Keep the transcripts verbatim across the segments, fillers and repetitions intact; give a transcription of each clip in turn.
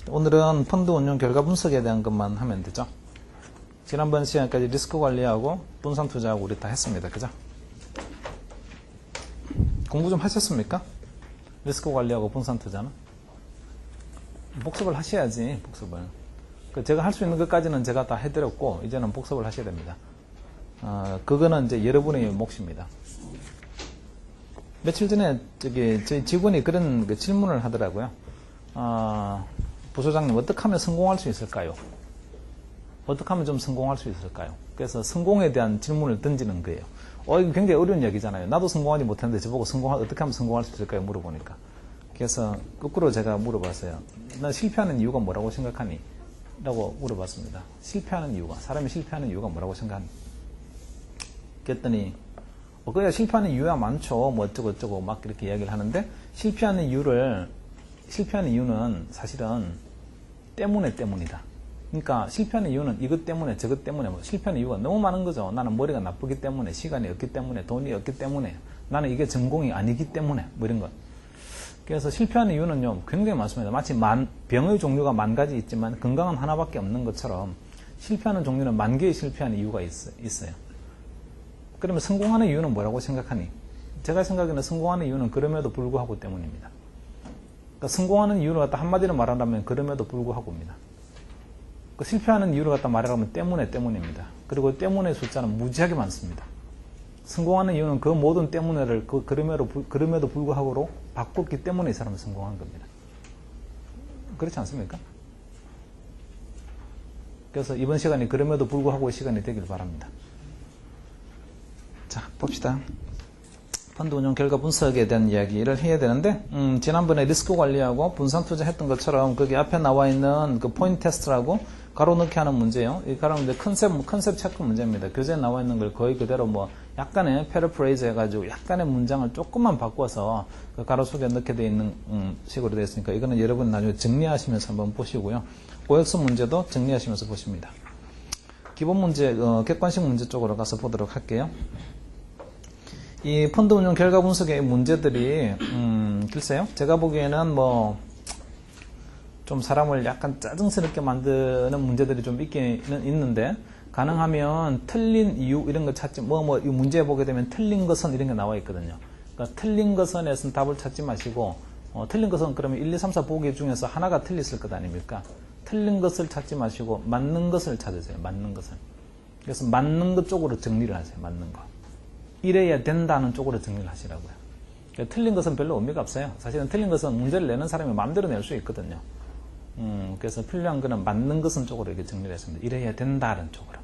오늘은 펀드 운용 결과 분석에 대한 것만 하면 되죠. 지난번 시간까지 리스크 관리하고 분산 투자하고 우리 다 했습니다. 그죠? 공부 좀 하셨습니까? 리스크 관리하고 분산 투자는? 복습을 하셔야지, 복습을. 제가 할 수 있는 것까지는 제가 다 해드렸고, 이제는 복습을 하셔야 됩니다. 어, 그거는 이제 여러분의 몫입니다. 며칠 전에 저기 저희 직원이 그런 그 질문을 하더라고요. 어, 부소장님, 어떻게 하면 성공할 수 있을까요? 어떻게 하면 좀 성공할 수 있을까요? 그래서 성공에 대한 질문을 던지는 거예요. 어, 이거 굉장히 어려운 얘기잖아요. 나도 성공하지 못했는데 저보고 성공, 어떻게 하면 성공할 수 있을까요? 물어보니까. 그래서 거꾸로 제가 물어봤어요. 나 실패하는 이유가 뭐라고 생각하니? 라고 물어봤습니다. 실패하는 이유가, 사람이 실패하는 이유가 뭐라고 생각하니? 그랬더니, 어, 그야 실패하는 이유야 많죠. 뭐 어쩌고저쩌고 막 이렇게 이야기를 하는데, 실패하는 이유를, 실패하는 이유는 사실은 때문에 때문이다. 그러니까 실패하는 이유는 이것 때문에 저것 때문에 뭐 실패하는 이유가 너무 많은 거죠. 나는 머리가 나쁘기 때문에, 시간이 없기 때문에, 돈이 없기 때문에, 나는 이게 전공이 아니기 때문에 뭐 이런 것. 그래서 실패하는 이유는요 굉장히 많습니다. 마치 만, 병의 종류가 만 가지 있지만 건강은 하나밖에 없는 것처럼 실패하는 종류는 만 개의 실패하는 이유가 있, 있어요. 그러면 성공하는 이유는 뭐라고 생각하니? 제가 생각에는 성공하는 이유는 그럼에도 불구하고 때문입니다. 그러니까 성공하는 이유를 갖다 한마디로 말하자면 그럼에도 불구하고입니다. 그 실패하는 이유를 갖다 말하자면 때문에 때문입니다. 그리고 때문의 숫자는 무지하게 많습니다. 성공하는 이유는 그 모든 때문에를 그 그럼에도, 그럼에도 불구하고로 바꿨기 때문에 이 사람은 성공한 겁니다. 그렇지 않습니까? 그래서 이번 시간이 그럼에도 불구하고의 시간이 되길 바랍니다. 자, 봅시다. 펀드 운용 결과 분석에 대한 이야기를 해야 되는데, 음, 지난번에 리스크 관리하고 분산 투자했던 것처럼 거기 앞에 나와 있는 그 포인트 테스트라고 가로 넣기 하는 문제예요. 이 가로 문제 컨셉, 컨셉 체크 문제입니다. 교재에 나와 있는 걸 거의 그대로 뭐 약간의 패러프레이즈 해가지고 약간의 문장을 조금만 바꿔서 그 가로 속에 넣게 되어 있는 음, 식으로 되어 있으니까 이거는 여러분 나중에 정리하시면서 한번 보시고요. 오엑스 문제도 정리하시면서 보십니다. 기본 문제, 어, 객관식 문제 쪽으로 가서 보도록 할게요. 이 펀드 운용 결과 분석의 문제들이 음, 글쎄요. 제가 보기에는 뭐 좀 사람을 약간 짜증스럽게 만드는 문제들이 좀 있기는 있는데 가능하면 틀린 이유 이런 거 찾지 뭐 뭐 이 문제 보게 되면 틀린 것은 이런 게 나와 있거든요. 그러니까 틀린 것은에서는 답을 찾지 마시고 어, 틀린 것은 그러면 일, 이, 삼, 사 보기 중에서 하나가 틀렸을 것 아닙니까? 틀린 것을 찾지 마시고 맞는 것을 찾으세요. 맞는 것을. 그래서 맞는 것 쪽으로 정리를 하세요. 맞는 거. 이래야 된다는 쪽으로 정리를 하시라고요. 그러니까 틀린 것은 별로 의미가 없어요. 사실은 틀린 것은 문제를 내는 사람이 마음대로 낼 수 있거든요. 음, 그래서 필요한 거는 맞는 것은 쪽으로 이렇게 정리를 했습니다. 이래야 된다는 쪽으로.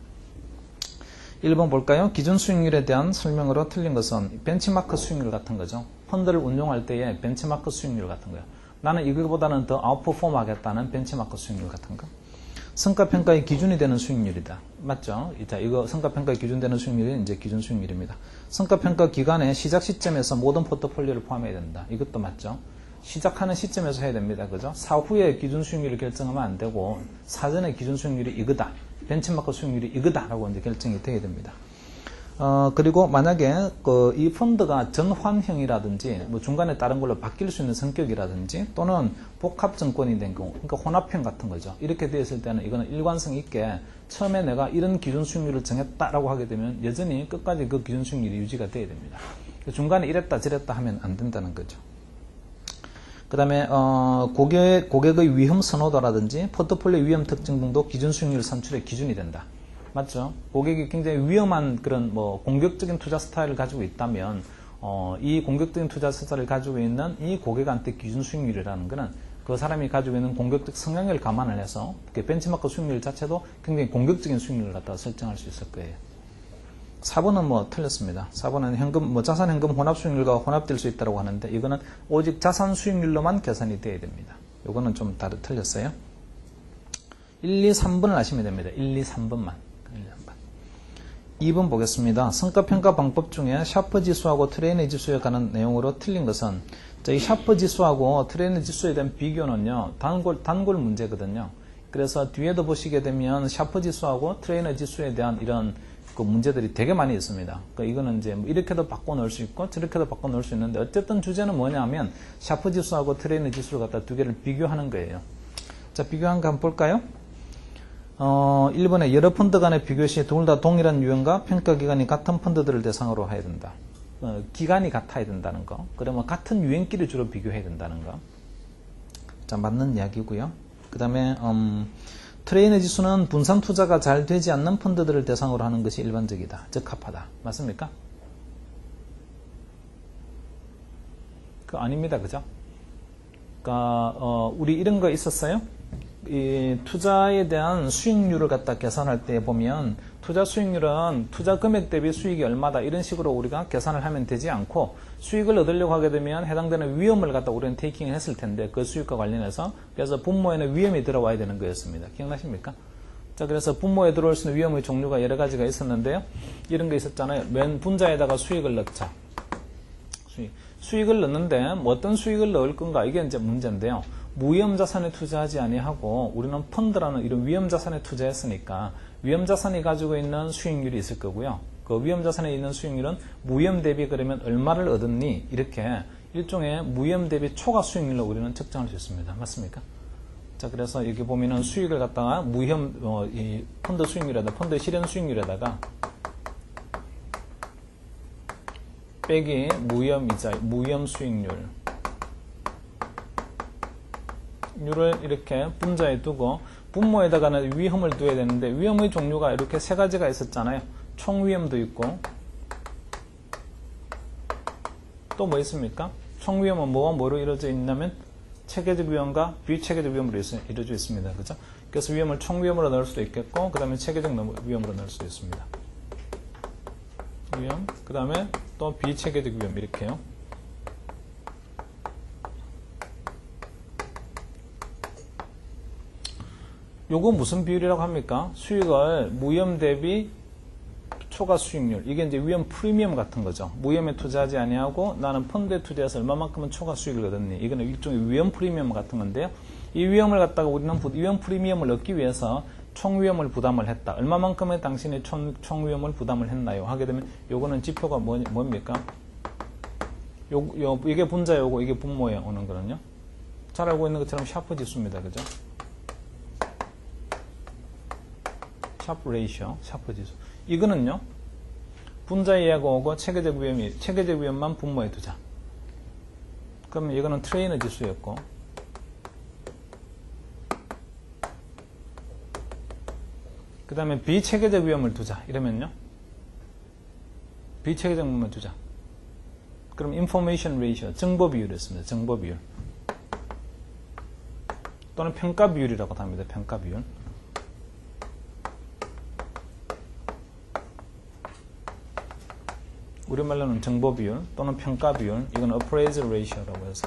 일 번 볼까요? 기준 수익률에 대한 설명으로 틀린 것은 벤치마크 수익률 같은 거죠. 펀드를 운용할 때의 벤치마크 수익률 같은 거예요. 나는 이거보다는 더 아웃퍼폼 하겠다는 벤치마크 수익률 같은 거. 성과평가의 기준이 되는 수익률이다. 맞죠? 자, 이거 성과평가의 기준 되는 수익률이 이제 기준 수익률입니다. 성과평가 기간의 시작 시점에서 모든 포트폴리오를 포함해야 된다. 이것도 맞죠? 시작하는 시점에서 해야 됩니다. 그죠? 사후에 기준 수익률을 결정하면 안 되고, 사전에 기준 수익률이 이거다. 벤치마크 수익률이 이거다. 라고 이제 결정이 돼야 됩니다. 어, 그리고 만약에 그 이 펀드가 전환형이라든지, 뭐 중간에 다른 걸로 바뀔 수 있는 성격이라든지, 또는 복합증권이 된 경우, 그러니까 혼합형 같은 거죠. 이렇게 되었을 때는 이거는 일관성 있게 처음에 내가 이런 기준 수익률을 정했다라고 하게 되면 여전히 끝까지 그 기준 수익률이 유지가 돼야 됩니다. 중간에 이랬다 저랬다 하면 안 된다는 거죠. 그 다음에 어, 고객, 고객의 위험 선호도라든지 포트폴리오 위험 특징 등도 기준 수익률 산출의 기준이 된다. 맞죠? 고객이 굉장히 위험한 그런 뭐 공격적인 투자 스타일을 가지고 있다면 어, 이 공격적인 투자 스타일을 가지고 있는 이 고객한테 기준 수익률이라는 것은 그 사람이 가지고 있는 공격적 성향을 감안을 해서 벤치마크 수익률 자체도 굉장히 공격적인 수익률을 갖다가 설정할 수 있을 거예요. 사 번은 뭐 틀렸습니다. 사 번은 현금, 뭐 자산 현금 혼합 수익률과 혼합될 수 있다고 하는데 이거는 오직 자산 수익률로만 계산이 돼야 됩니다. 이거는 좀 다르 틀렸어요. 일, 이, 삼 번을 아시면 됩니다. 일, 이, 삼 번만. 이 번 보겠습니다. 성과평가 방법 중에 샤프 지수하고 트레이너 지수에 관한 내용으로 틀린 것은 이 샤프 지수하고 트레이너 지수에 대한 비교는요. 단골, 단골 문제거든요. 그래서 뒤에도 보시게 되면 샤프 지수하고 트레이너 지수에 대한 이런 그 문제들이 되게 많이 있습니다. 그러니까 이거는 이제 뭐 이렇게도 바꿔 넣을 수 있고 저렇게도 바꿔 넣을 수 있는데 어쨌든 주제는 뭐냐면 샤프 지수하고 트레이너 지수를 갖다 두 개를 비교하는 거예요. 자, 비교한 거 한번 볼까요? 어, 일 번에 여러 펀드 간의 비교 시 둘 다 동일한 유형과 평가 기간이 같은 펀드들을 대상으로 해야 된다. 어, 기간이 같아야 된다는 거. 그러면 같은 유형끼리 주로 비교해야 된다는 거. 자, 맞는 이야기고요. 그 다음에 음, 트레이너 지수는 분산 투자가 잘 되지 않는 펀드들을 대상으로 하는 것이 일반적이다. 적합하다. 맞습니까? 그 아닙니다. 그죠? 그러니까 어, 우리 이런 거 있었어요? 이 투자에 대한 수익률을 갖다 계산할 때 보면 투자 수익률은 투자 금액 대비 수익이 얼마다 이런 식으로 우리가 계산을 하면 되지 않고 수익을 얻으려고 하게 되면 해당되는 위험을 갖다 우리는 테이킹을 했을 텐데 그 수익과 관련해서 그래서 분모에는 위험이 들어와야 되는 거였습니다. 기억나십니까? 자, 그래서 분모에 들어올 수 있는 위험의 종류가 여러 가지가 있었는데요. 이런 거 있었잖아요. 맨 분자에다가 수익을 넣자. 수익. 수익을 넣는데 뭐 어떤 수익을 넣을 건가 이게 이제 문제인데요. 무위험자산에 투자하지 아니하고 우리는 펀드라는 이런 위험자산에 투자했으니까 위험자산이 가지고 있는 수익률이 있을 거고요. 그 위험자산에 있는 수익률은 무위험 대비 그러면 얼마를 얻었니? 이렇게 일종의 무위험 대비 초과 수익률로 우리는 측정할 수 있습니다. 맞습니까? 자, 그래서 여기 보면은 수익을 갖다가 무위험, 어, 이 펀드 수익률에다, 펀드 실현 수익률에다가 빼기 무위험 이자, 무위험 수익률. 률을 이렇게 분자에 두고 분모에다가는 위험을 둬야 되는데 위험의 종류가 이렇게 세 가지가 있었잖아요. 총위험도 있고 또 뭐 있습니까? 총위험은 뭐와 뭐로 이루어져 있냐면 체계적 위험과 비체계적 위험으로 이루어져 있습니다. 그죠? 그래서 위험을 총위험으로 넣을 수도 있겠고 그 다음에 체계적 위험으로 넣을 수도 있습니다. 위험, 그 다음에 또 비체계적 위험 이렇게요. 요거 무슨 비율이라고 합니까? 수익을 무위험 대비 초과 수익률. 이게 이제 위험 프리미엄 같은 거죠. 무위험에 투자하지 아니하고 나는 펀드에 투자해서 얼마만큼은 초과 수익을 얻었니. 이거는 일종의 위험 프리미엄 같은 건데요. 이 위험을 갖다가 우리는 위험 프리미엄을 얻기 위해서 총위험을 부담을 했다. 얼마만큼의 당신이 총, 총위험을 부담을 했나요? 하게 되면 요거는 지표가 뭐, 뭡니까? 요, 요, 이게 분자 요거, 이게 분모에 오는 거는요. 잘 알고 있는 것처럼 샤프 지수입니다. 그죠? 샤프 레이셔, 샤프 지수. 이거는요, 분자 이하가 오고 체계적 위험이, 체계적 위험만 분모에 두자. 그러면 이거는 트레이너 지수였고, 그 다음에 비체계적 위험을 두자. 이러면요, 비체계적 위험을 두자. 그럼 인포메이션 레이셔, 정보 비율이었습니다. 정보 비율. 또는 평가 비율이라고 합니다. 평가 비율. 우리말로는 정보 비율 또는 평가 비율, 이건 appraisal ratio라고 해서.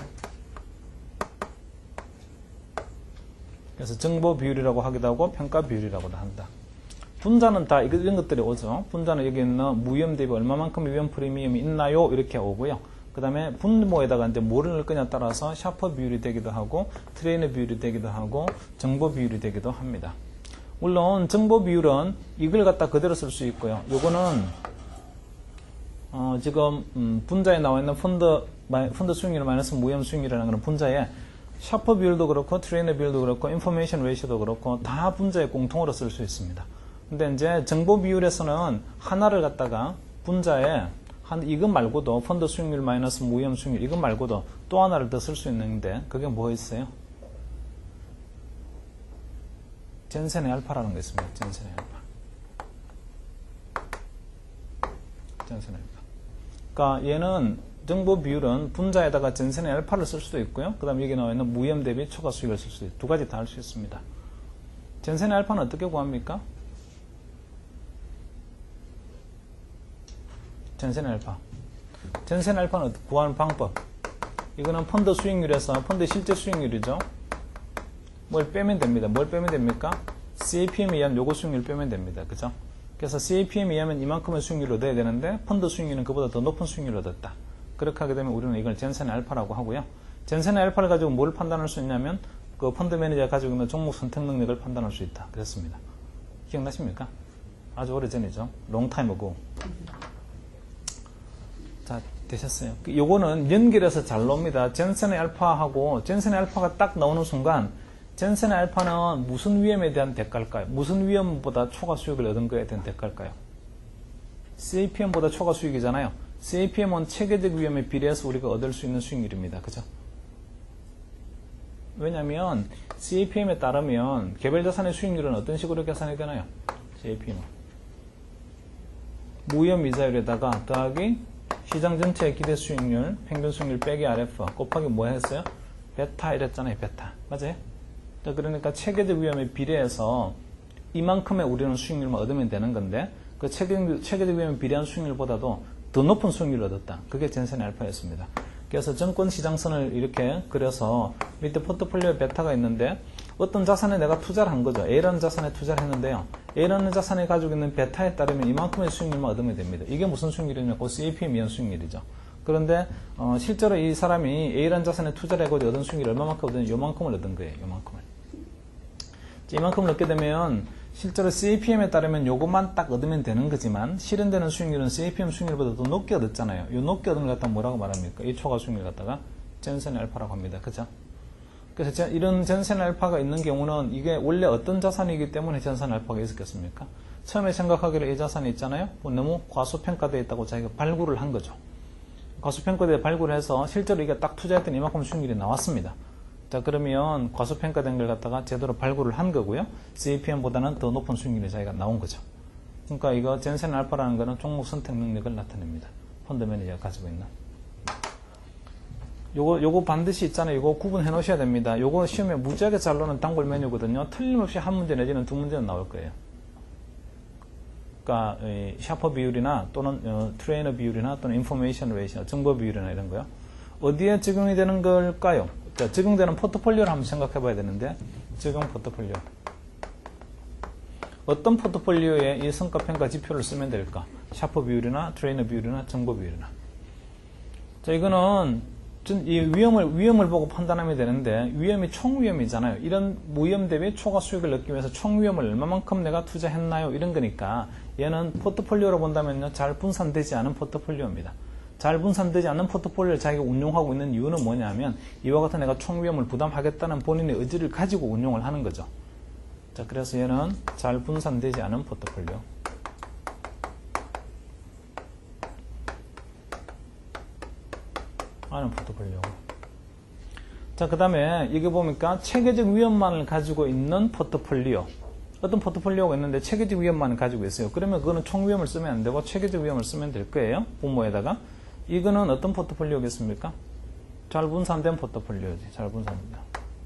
그래서 정보 비율이라고 하기도 하고 평가 비율이라고도 한다. 분자는 다 이런 것들이 오죠. 분자는 여기 있는 무위험 대비 얼마만큼 위험 프리미엄이 있나요? 이렇게 오고요. 그 다음에 분모에다가 이제 뭐를 넣을 거냐에 따라서 샤퍼 비율이 되기도 하고 트레이너 비율이 되기도 하고 정보 비율이 되기도 합니다. 물론 정보 비율은 이걸 갖다 그대로 쓸 수 있고요. 요거는 어, 지금 음, 분자에 나와 있는 펀드 펀드 수익률 마이너스 무위험 수익률이라는 것은 분자에 샤퍼 비율도 그렇고 트레이너 비율도 그렇고 인포메이션 레이셔도 그렇고 다 분자에 공통으로 쓸 수 있습니다. 근데 이제 정보 비율에서는 하나를 갖다가 분자에 한 이것 말고도 펀드 수익률 마이너스 무위험 수익률 이것 말고도 또 하나를 더 쓸 수 있는데 그게 뭐 있어요? 젠센의 알파라는 게 있습니다. 젠센의 알파. 젠센의 알파. 그러니까 얘는 정보 비율은 분자에다가 젠센의 알파를 쓸 수도 있고요. 그 다음에 여기 나와 있는 무위험 대비 초과 수익을 쓸 수도 있고 두 가지 다 할 수 있습니다. 젠센의 알파는 어떻게 구합니까? 젠센의 알파. 젠센의 알파는 구하는 방법. 이거는 펀드 수익률에서 펀드 실제 수익률이죠. 뭘 빼면 됩니다. 뭘 빼면 됩니까? 씨에이피엠에 의한 요거 수익률 빼면 됩니다. 그죠? 그래서 씨에이피엠에 의하면 이만큼의 수익률을 얻어야 되는데 펀드 수익률은 그보다 더 높은 수익률을 얻었다. 그렇게 하게 되면 우리는 이걸 젠센의 알파라고 하고요. 젠센의 알파를 가지고 뭘 판단할 수 있냐면 그 펀드 매니저가 가지고 있는 종목 선택 능력을 판단할 수 있다. 그랬습니다. 기억나십니까? 아주 오래전이죠. long time ago. 자, 되셨어요. 요거는 연결해서 잘 나옵니다. 젠센의 알파하고 젠센의 알파가 딱 나오는 순간 젠센 알파는 무슨 위험에 대한 대가일까요? 무슨 위험보다 초과 수익을 얻은 거에 대한 대가일까요? 씨에이피엠보다 초과 수익이잖아요. 씨에이피엠은 체계적 위험에 비례해서 우리가 얻을 수 있는 수익률입니다. 그죠? 왜냐하면 씨에이피엠에 따르면 개별 자산의 수익률은 어떤 식으로 계산이 되나요? 씨에이피엠은 무위험 이자율에다가 더하기 시장 전체의 기대 수익률, 평균 수익률 빼기 알에프 곱하기 뭐 했어요? 베타 이랬잖아요. 베타. 맞아요? 자, 그러니까 체계적 위험에 비례해서 이만큼의 우리는 수익률만 얻으면 되는 건데 그 체계, 체계적 위험에 비례한 수익률보다도 더 높은 수익률을 얻었다. 그게 젠센 알파였습니다. 그래서 정권 시장선을 이렇게 그려서 밑에 포트폴리오에 베타가 있는데 어떤 자산에 내가 투자를 한 거죠. A라는 자산에 투자를 했는데요. A라는 자산이 가지고 있는 베타에 따르면 이만큼의 수익률만 얻으면 됩니다. 이게 무슨 수익률이냐? 그 씨에이피엠 이한 수익률이죠. 그런데 어, 실제로 이 사람이 A라는 자산에 투자를 하고 얻은 수익률이 얼마만큼 얻은 요만큼을 얻은 거예요. 요만큼을. 이만큼을 얻게 되면 실제로 씨에이피엠에 따르면 요것만 딱 얻으면 되는 거지만 실현되는 수익률은 씨에이피엠 수익률보다 더 높게 얻었잖아요. 요 높게 얻은 걸 갖다가 뭐라고 말합니까? 이 초과 수익률 갖다가 젠센 알파라고 합니다. 그죠? 그래서 이런 젠센 알파가 있는 경우는 이게 원래 어떤 자산이기 때문에 젠센 알파가 있었겠습니까? 처음에 생각하기로 이 자산이 있잖아요. 뭐 너무 과소평가되어 있다고 자기가 발굴을 한 거죠. 과소평가되어 발굴을 해서 실제로 이게 딱 투자했더니 이만큼 수익률이 나왔습니다. 자, 그러면 과소평가된 걸 갖다가 제대로 발굴을 한 거고요. 씨에이피엠보다는 더 높은 수익률이 자기가 나온 거죠. 그러니까 이거 젠센 알파라는 거는 종목 선택 능력을 나타냅니다. 펀드 매니저가 가지고 있는. 요거, 요거 반드시 있잖아요. 요거 구분해 놓으셔야 됩니다. 요거 시험에 무지하게 잘 나오는 단골 메뉴거든요. 틀림없이 한 문제 내지는 두 문제는 나올 거예요. 그러니까, 샤퍼 비율이나 또는 어, 트레이너 비율이나 또는 인포메이션 레이시오, 정보 비율이나 이런 거요. 어디에 적용이 되는 걸까요? 그러니까 적용되는 포트폴리오를 한번 생각해 봐야 되는데, 적용 포트폴리오. 어떤 포트폴리오에 이 성과평가 지표를 쓰면 될까? 샤퍼 비율이나 트레이너 비율이나 정보 비율이나. 자, 이거는 이 위험을, 위험을 보고 판단하면 되는데, 위험이 총위험이잖아요. 이런 무위험 대비 초과 수익을 얻기 위해서 총위험을 얼마만큼 내가 투자했나요? 이런 거니까, 얘는 포트폴리오로 본다면요, 잘 분산되지 않은 포트폴리오입니다. 잘 분산되지 않는 포트폴리오를 자기가 운용하고 있는 이유는 뭐냐면, 이와 같은 내가 총위험을 부담하겠다는 본인의 의지를 가지고 운용을 하는 거죠. 자, 그래서 얘는 잘 분산되지 않은 포트폴리오. 하는 포트폴리오고. 자, 그 다음에 이게 보니까 체계적 위험만을 가지고 있는 포트폴리오. 어떤 포트폴리오가 있는데 체계적 위험만을 가지고 있어요. 그러면 그거는 총위험을 쓰면 안 되고 체계적 위험을 쓰면 될 거예요. 분모에다가. 이거는 어떤 포트폴리오겠습니까? 잘 분산된 포트폴리오지. 잘 분산된다.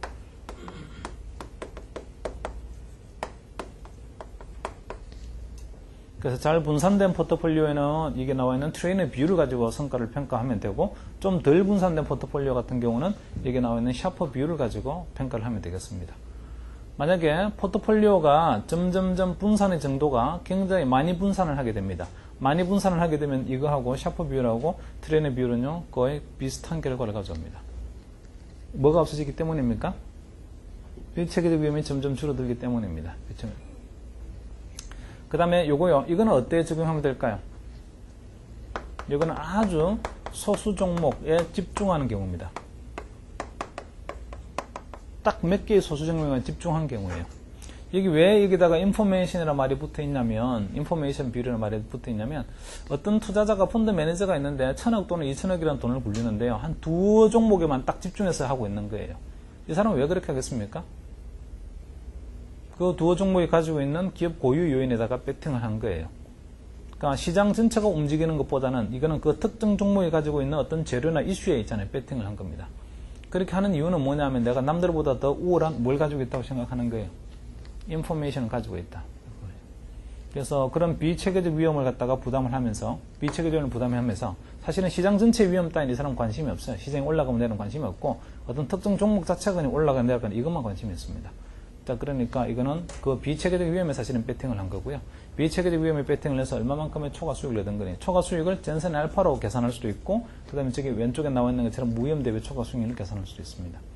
그래서 잘 분산된 포트폴리오에는 이게 나와 있는 트레이너 비율을 가지고 성과를 평가하면 되고, 좀 덜 분산된 포트폴리오 같은 경우는 이게 나와 있는 샤퍼 비율을 가지고 평가를 하면 되겠습니다. 만약에 포트폴리오가 점점점 분산의 정도가 굉장히 많이 분산을 하게 됩니다. 많이 분산을 하게 되면 이거하고 샤퍼 비율하고 트레이너 비율은요, 거의 비슷한 결과를 가져옵니다. 뭐가 없어지기 때문입니까? 비체계적 위험이 점점 줄어들기 때문입니다. 그렇죠? 그 다음에 요거요. 이거는 어때에 적용하면 될까요? 이거는 아주 소수 종목에 집중하는 경우입니다. 딱 몇 개의 소수 종목에 집중한 경우예요. 여기 왜 여기다가 인포메이션이라는 말이 붙어 있냐면, 인포메이션 비율이라는 말이 붙어 있냐면, 어떤 투자자가 펀드 매니저가 있는데 천억 또는 이천억이라는 돈을 굴리는데요. 한 두 종목에만 딱 집중해서 하고 있는 거예요. 이 사람은 왜 그렇게 하겠습니까? 그 두어 종목이 가지고 있는 기업 고유 요인에다가 배팅을 한 거예요. 그러니까 시장 전체가 움직이는 것보다는 이거는 그 특정 종목이 가지고 있는 어떤 재료나 이슈에 있잖아요. 배팅을 한 겁니다. 그렇게 하는 이유는 뭐냐면 내가 남들보다 더 우월한 뭘 가지고 있다고 생각하는 거예요. 인포메이션을 가지고 있다. 그래서 그런 비체계적 위험을 갖다가 부담을 하면서, 비체계적 위험을 부담하면서 사실은 시장 전체 위험 따윈 이 사람은 관심이 없어요. 시장이 올라가면 내는 관심이 없고 어떤 특정 종목 자체가 올라가면 내려가는 이것만 관심이 있습니다. 자, 그러니까 이거는 그 비체계적 위험에 사실은 배팅을 한 거고요. 비체계적 위험에 배팅을 해서 얼마만큼의 초과 수익을 얻은 거니, 초과 수익을 젠센 알파로 계산할 수도 있고, 그 다음에 저기 왼쪽에 나와 있는 것처럼 무위험 대비 초과 수익률을 계산할 수도 있습니다.